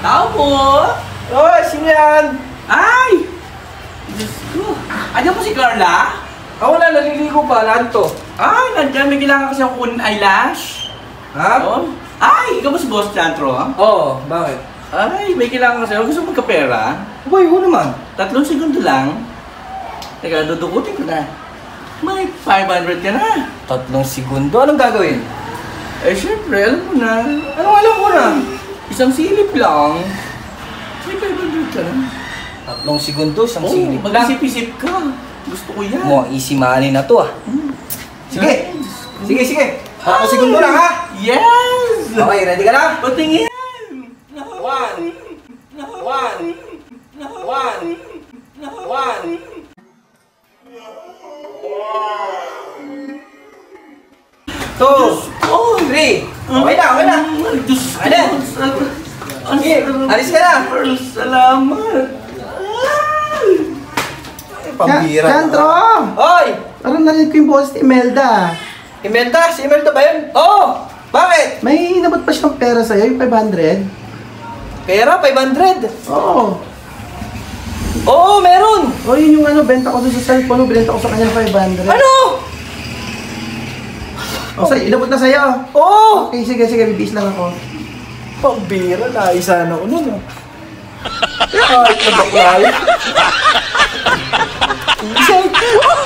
Tao po! Oy, sino yan? Ay! Diyos ko. Andiyan po si Carla? Ako na, naliligo pa. Lahat to. Ay, nandiyan. May kailangan kasi ako kunin eyelash. Ha? Oh. Ay, ikaw ba si Boss Chantro? Oo, bakit? Ay, may kailangan kasi ako. Gusto mo magkapera? Boy, oo naman. 3 segundo lang. Teka, dudukutin ko na. May 500 ka na. 3 segundo? Anong gagawin? Eh, syempre, alam mo na. Anong alam ko na? Isang silip lang. May 500 ka na. 3 segundo, isang silip lang. Mag-isip-isip ka. Gusto ko yan. Mo, easy money na to ah. Sige. Sige, sige. 3 segundo lang ha. Yes! Okay, ready ka na? Patingin! 1 1 1 1 2 Oh! 3 Okay na, okay na. Diyos ko! Ano? Sige, alis ka na. Salamat! Pambira. Chantro! Hoy! Parang narinig ko yung boses ni Imelda. Imelda? Si Imelda ba yun? Oo! Bakit? May inabot pa siyang pera sa'yo, yung 500. Pera? 500? Oo. Oo, meron! O yun yung ano, benta ko doon sa cellphone, binenta ko sa kanya ng 500. Ano? O sa'yo, inabot na sa'yo. Oo! Okay, sige, sige, bibis lang ako. Pambira, naisa na ko nun. Ay, nabaklay. Inside.